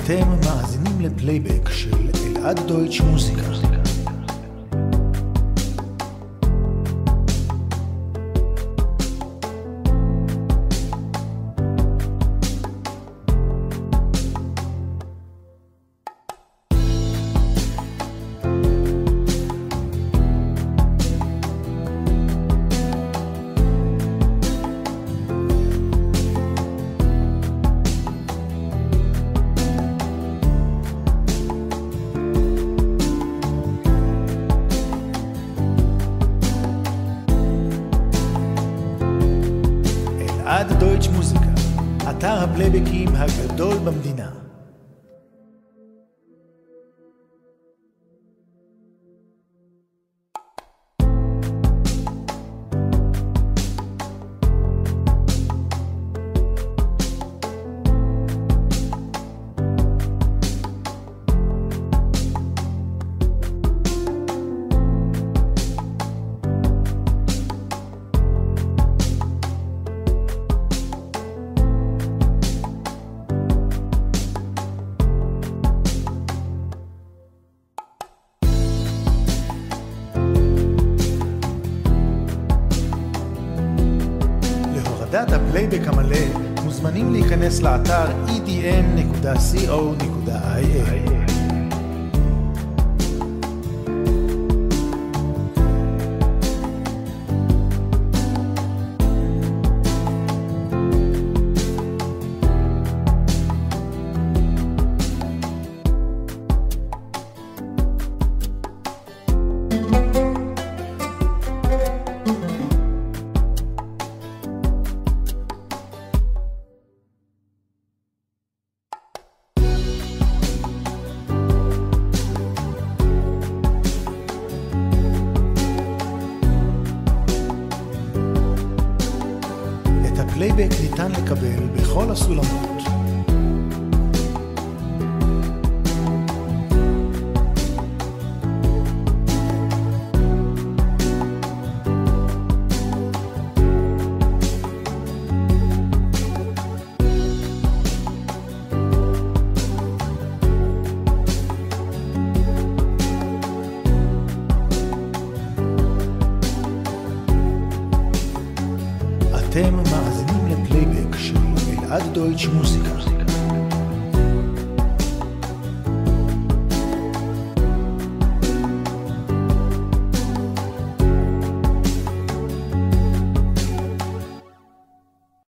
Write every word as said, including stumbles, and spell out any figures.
אתם מאזינים לפלייבק של אלעד דויטש מוזיקה. אלעד דויטש מוזיקה, אתר הפלייבקים הגדול במדינה. להורדת הפלייבק המלא מוזמנים להיכנס לאתר אי די אם נקודה סי או נקודה איי אל. הפלייבק ניתן לקבל בכל הסולמות. אתם מאזינים לפלייבק של אלעד דויטש מוזיקה.